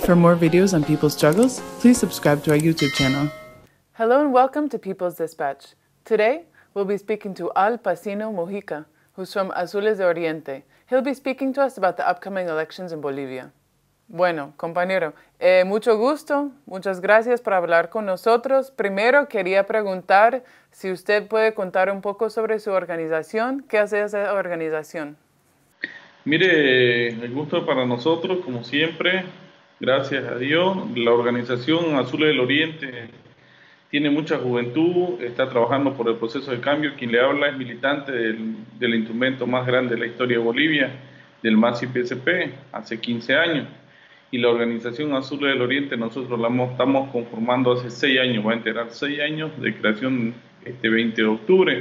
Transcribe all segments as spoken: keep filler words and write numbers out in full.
For more videos on people's struggles, please subscribe to our YouTube channel. Hello and welcome to People's Dispatch. Today, we'll be speaking to Al Pacino Mujica, who's from Azules de Oriente. He'll be speaking to us about the upcoming elections in Bolivia. Bueno, compañero, eh, mucho gusto, muchas gracias por hablar con nosotros. Primero quería preguntar si usted puede contar un poco sobre su organización. ¿Qué hace esa organización? Mire, el gusto para nosotros, como siempre, gracias a Dios. La organización Azules del Oriente tiene mucha juventud, está trabajando por el proceso de cambio. Quien le habla es militante del, del instrumento más grande de la historia de Bolivia, del M A S I P S P, hace quince años. Y la organización Azules del Oriente nosotros la estamos conformando hace seis años, va a enterar seis años de creación este veinte de octubre,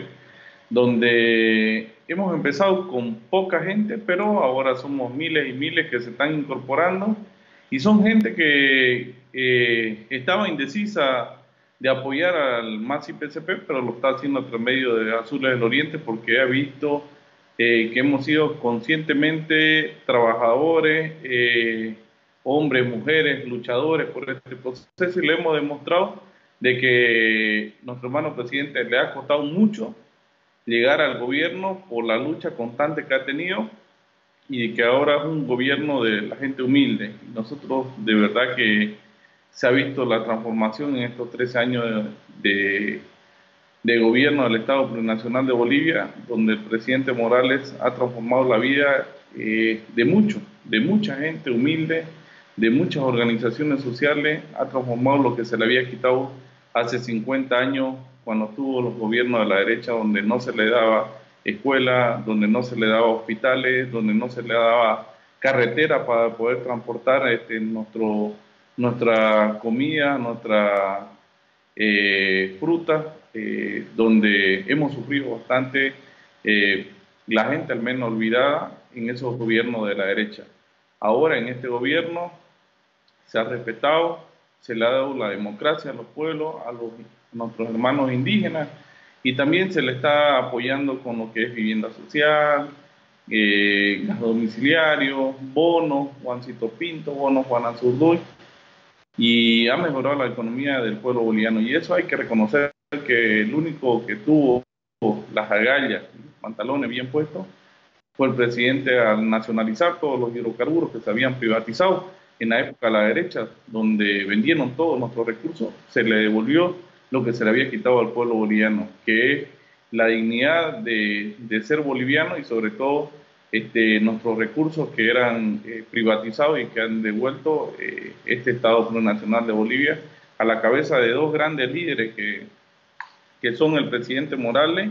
donde hemos empezado con poca gente, pero ahora somos miles y miles que se están incorporando, y son gente que eh, estaba indecisa de apoyar al M A S I P S P, pero lo está haciendo a través medio de Azules del Oriente porque ha visto eh, que hemos sido conscientemente trabajadores, eh, hombres, mujeres, luchadores por este proceso, y le hemos demostrado de que nuestro hermano presidente le ha costado mucho llegar al gobierno por la lucha constante que ha tenido, y que ahora es un gobierno de la gente humilde. Nosotros de verdad que se ha visto la transformación en estos trece años de, de, de gobierno del Estado Plurinacional de Bolivia, donde el presidente Morales ha transformado la vida eh, de mucho, de mucha gente humilde, de muchas organizaciones sociales. Ha transformado lo que se le había quitado hace cincuenta años cuando tuvo los gobiernos de la derecha, donde no se le daba escuela, donde no se le daba hospitales, donde no se le daba carretera para poder transportar este, nuestro, nuestra comida, nuestra eh, fruta, eh, donde hemos sufrido bastante, eh, la gente al menos olvidada en esos gobiernos de la derecha. Ahora en este gobierno se ha respetado, se le ha dado la democracia a los pueblos, a, los, a nuestros hermanos indígenas, y también se le está apoyando con lo que es vivienda social, eh, gas domiciliario, bonos, Juancito Pinto, bonos Juan Azurduy, y ha mejorado la economía del pueblo boliviano. Y eso hay que reconocer, que el único que tuvo las agallas, los pantalones bien puestos, fue el presidente al nacionalizar todos los hidrocarburos que se habían privatizado en la época de la derecha, donde vendieron todos nuestros recursos. Se le devolvió lo que se le había quitado al pueblo boliviano, que es la dignidad de, de ser boliviano, y sobre todo este, nuestros recursos que eran eh, privatizados y que han devuelto eh, este Estado Plurinacional de Bolivia a la cabeza de dos grandes líderes que, que son el presidente Morales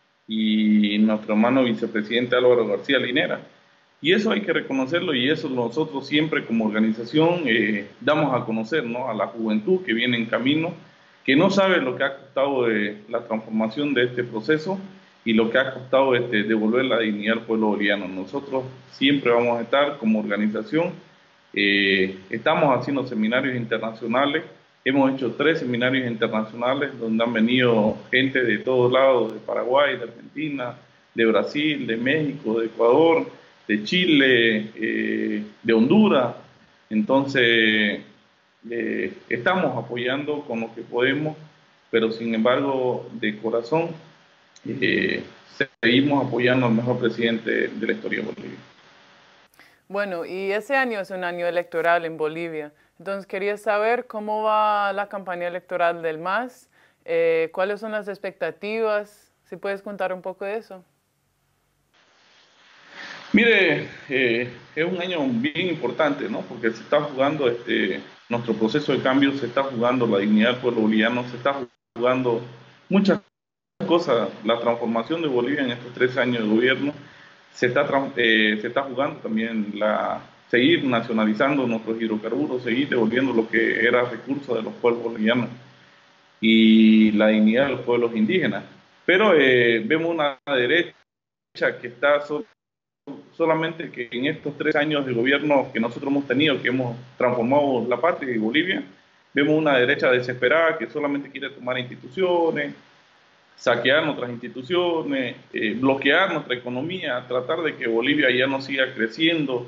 y nuestro hermano vicepresidente Álvaro García Linera. Y eso hay que reconocerlo, y eso nosotros siempre como organización eh, damos a conocer, ¿no?, a la juventud que viene en camino, que no sabe lo que ha costado eh, la transformación de este proceso y lo que ha costado este, devolver la dignidad al pueblo boliviano. Nosotros siempre vamos a estar como organización, eh, estamos haciendo seminarios internacionales, hemos hecho tres seminarios internacionales donde han venido gente de todos lados, de Paraguay, de Argentina, de Brasil, de México, de Ecuador, de Chile, eh, de Honduras. Entonces eh, estamos apoyando con lo que podemos, pero sin embargo de corazón eh, seguimos apoyando al mejor presidente de la historia de Bolivia. Bueno, y ese año es un año electoral en Bolivia, entonces quería saber cómo va la campaña electoral del M A S, eh, cuáles son las expectativas, si puedes contar un poco de eso. Mire, eh, es un año bien importante, ¿no?, porque se está jugando este, nuestro proceso de cambio, se está jugando la dignidad del pueblo boliviano, se está jugando muchas cosas. La transformación de Bolivia en estos tres años de gobierno, se está, eh, se está jugando también la, seguir nacionalizando nuestros hidrocarburos, seguir devolviendo lo que era recurso de los pueblos bolivianos y la dignidad de los pueblos indígenas. Pero eh, vemos una derecha que está solo solamente que en estos tres años de gobierno que nosotros hemos tenido, que hemos transformado la patria y Bolivia, vemos una derecha desesperada que solamente quiere tomar instituciones, saquear nuestras instituciones, eh, bloquear nuestra economía, tratar de que Bolivia ya no siga creciendo,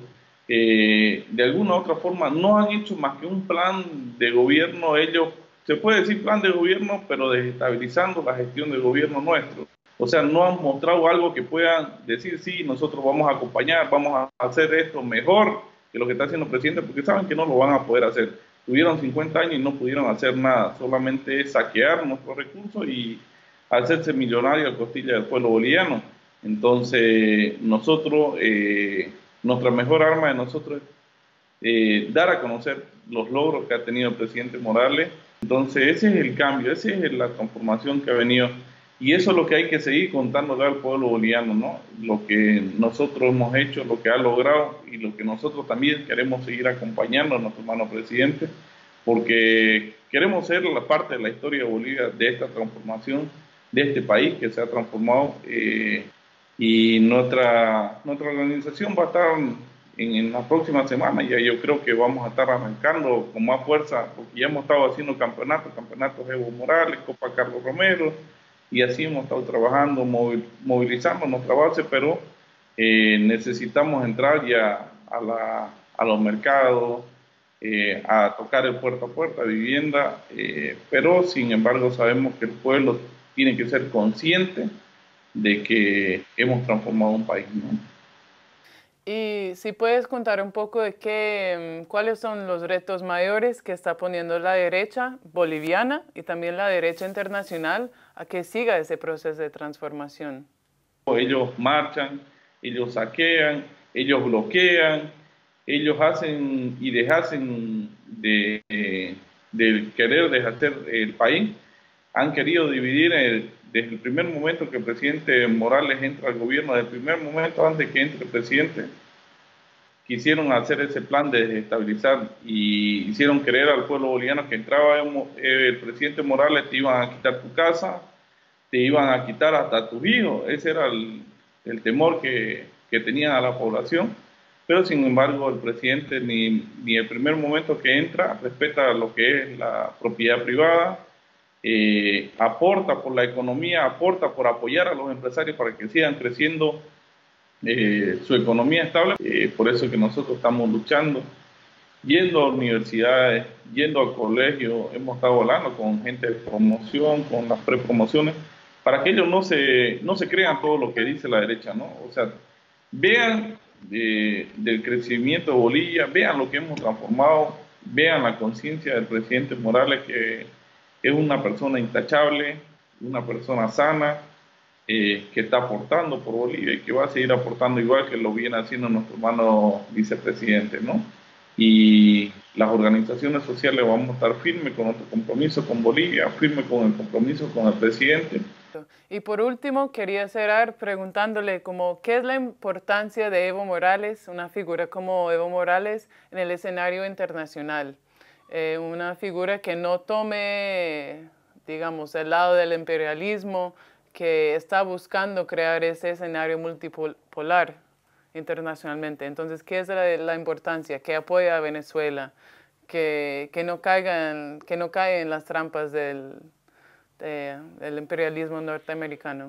eh, de alguna u otra forma no han hecho más que un plan de gobierno, ellos, se puede decir plan de gobierno, pero desestabilizando la gestión del gobierno nuestro. O sea, no han mostrado algo que puedan decir, sí, nosotros vamos a acompañar, vamos a hacer esto mejor que lo que está haciendo el presidente, porque saben que no lo van a poder hacer. Tuvieron cincuenta años y no pudieron hacer nada, solamente saquear nuestros recursos y hacerse millonario a costilla del pueblo boliviano. Entonces, nosotros, eh, nuestra mejor arma de nosotros es eh, dar a conocer los logros que ha tenido el presidente Morales. Entonces, ese es el cambio, esa es la transformación que ha venido. Y eso es lo que hay que seguir contándole al pueblo boliviano, ¿no? Lo que nosotros hemos hecho, lo que ha logrado y lo que nosotros también queremos seguir acompañando a nuestro hermano presidente, porque queremos ser la parte de la historia de Bolivia, de esta transformación, de este país que se ha transformado. Eh, y nuestra, nuestra organización va a estar en, en la próxima semana, ya yo creo que vamos a estar arrancando con más fuerza, porque ya hemos estado haciendo campeonatos, campeonatos Evo Morales, Copa Carlos Romero, y así hemos estado trabajando, movilizando nuestra base, pero eh, necesitamos entrar ya a, la, a los mercados, eh, a tocar el puerta a puerta, vivienda, eh, pero sin embargo sabemos que el pueblo tiene que ser consciente de que hemos transformado un país, ¿no? Y si puedes contar un poco de qué, mm, cuáles son los retos mayores que está poniendo la derecha boliviana y también la derecha internacional a que siga ese proceso de transformación. Ellos marchan, ellos saquean, ellos bloquean, ellos hacen y deshacen de, de, de querer deshacer el país. Han querido dividir el, desde el primer momento que el presidente Morales entra al gobierno, desde el primer momento antes que entre el presidente, quisieron hacer ese plan de desestabilizar y hicieron creer al pueblo boliviano que entraba el presidente Morales, te iban a quitar tu casa, te iban a quitar hasta tus hijos. Ese era el, el temor que, que tenían a la población. Pero sin embargo el presidente ni, ni el primer momento que entra respeta lo que es la propiedad privada, eh, aporta por la economía, aporta por apoyar a los empresarios para que sigan creciendo eh, su economía estable. Eh, por eso es que nosotros estamos luchando, yendo a universidades, yendo al colegio, hemos estado hablando con gente de promoción, con las prepromociones, para que ellos no se, no se crean todo lo que dice la derecha, ¿no? O sea, vean de, del crecimiento de Bolivia, vean lo que hemos transformado, vean la conciencia del presidente Morales, que es una persona intachable, una persona sana, eh, que está aportando por Bolivia y que va a seguir aportando igual que lo viene haciendo nuestro hermano vicepresidente, ¿no? Y las organizaciones sociales vamos a estar firmes con nuestro compromiso con Bolivia, firmes con el compromiso con el presidente. Y por último, quería cerrar preguntándole como, ¿qué es la importancia de Evo Morales, una figura como Evo Morales, en el escenario internacional? Eh, una figura que no tome, digamos, el lado del imperialismo, que está buscando crear ese escenario multipolar internacionalmente. Entonces, ¿qué es la, la importancia? Que apoya a Venezuela, que, que, no caigan, que no cae en las trampas del, de, del imperialismo norteamericano.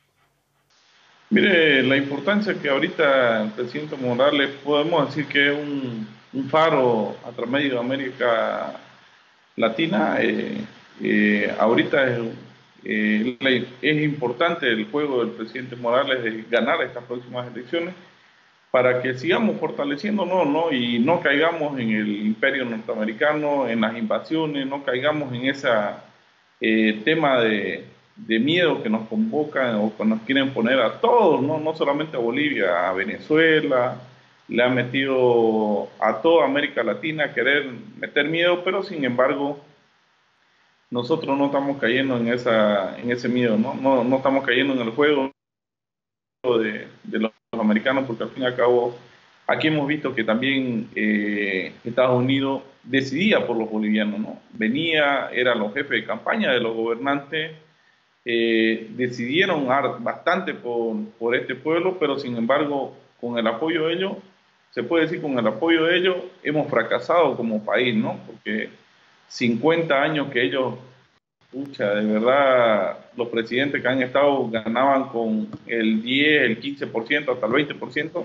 Mire, la importancia que ahorita el presidente Morales, podemos decir que es un, un faro a través de América Latina. Eh, eh, ahorita es, eh, es importante el juego del presidente Morales de ganar estas próximas elecciones, para que sigamos fortaleciéndonos, ¿no? Y no caigamos en el imperio norteamericano, en las invasiones, no caigamos en ese eh, tema de, de miedo que nos convocan o que nos quieren poner a todos, ¿no? No solamente a Bolivia, a Venezuela, le han metido a toda América Latina a querer meter miedo, pero sin embargo nosotros no estamos cayendo en, esa, en ese miedo, ¿no? No, no estamos cayendo en el juego de, de los americanos, porque al fin y al cabo aquí hemos visto que también eh, Estados Unidos decidía por los bolivianos, ¿no? Venía, eran los jefes de campaña de los gobernantes, eh, decidieron bastante por, por este pueblo, pero sin embargo con el apoyo de ellos, se puede decir con el apoyo de ellos hemos fracasado como país, ¿no? Porque cincuenta años que ellos, pucha, de verdad, los presidentes que han estado ganaban con el diez, el quince por ciento, hasta el veinte por ciento,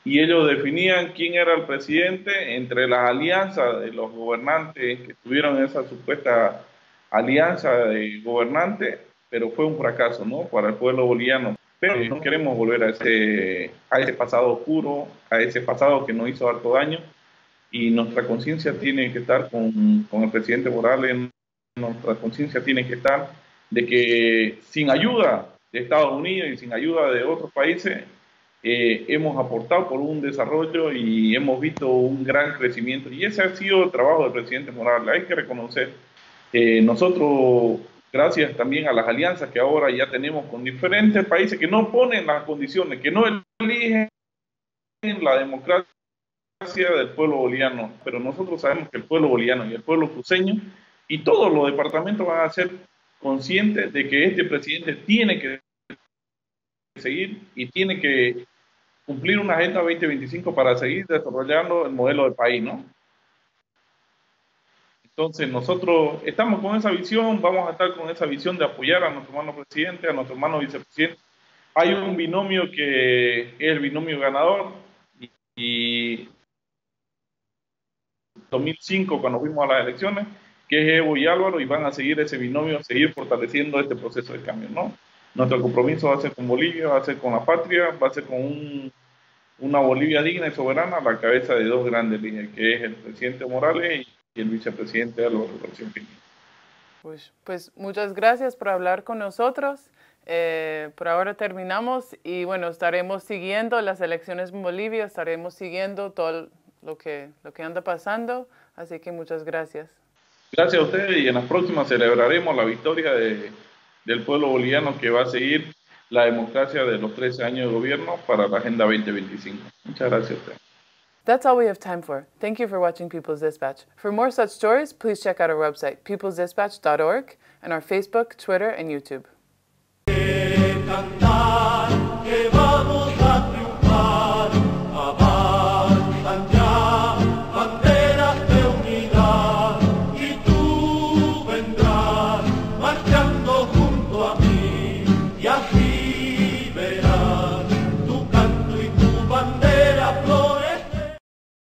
y ellos definían quién era el presidente entre las alianzas de los gobernantes que tuvieron esa supuesta alianza de gobernantes, pero fue un fracaso, ¿no? Para el pueblo boliviano. Pero no queremos volver a ese, a ese pasado oscuro, a ese pasado que nos hizo harto daño, y nuestra conciencia tiene que estar con, con el presidente Morales, nuestra conciencia tiene que estar de que sin ayuda de Estados Unidos y sin ayuda de otros países, eh, hemos aportado por un desarrollo y hemos visto un gran crecimiento. Y ese ha sido el trabajo del presidente Morales, hay que reconocer. Eh, nosotros, gracias también a las alianzas que ahora ya tenemos con diferentes países que no ponen las condiciones, que no eligen la democracia del pueblo boliviano, pero nosotros sabemos que el pueblo boliviano y el pueblo cruceño y todos los departamentos van a ser conscientes de que este presidente tiene que seguir y tiene que cumplir una Agenda veinte veinticinco para seguir desarrollando el modelo del país, ¿no? Entonces nosotros estamos con esa visión, vamos a estar con esa visión de apoyar a nuestro hermano presidente, a nuestro hermano vicepresidente. Hay un binomio que es el binomio ganador y dos mil cinco cuando fuimos a las elecciones, que es Evo y Álvaro, y van a seguir ese binomio, seguir fortaleciendo este proceso de cambio, ¿no? Nuestro compromiso va a ser con Bolivia, va a ser con la patria, va a ser con un, una Bolivia digna y soberana a la cabeza de dos grandes líneas, que es el presidente Morales y el vicepresidente Álvaro García Pinilla. Pues, pues muchas gracias por hablar con nosotros. Eh, por ahora terminamos y bueno, estaremos siguiendo las elecciones en Bolivia, estaremos siguiendo todo lo que, lo que anda pasando, así que muchas gracias. Gracias a ustedes y en las próximas celebraremos la victoria de, del pueblo boliviano que va a seguir la democracia de los trece años de gobierno para la Agenda veinte veinticinco. Muchas gracias a ustedes. That's all we have time for. Thank you for watching People's Dispatch. For more such stories, please check out our website, peoples dispatch dot org, and our Facebook, Twitter, and YouTube. Marchando junto a mí y a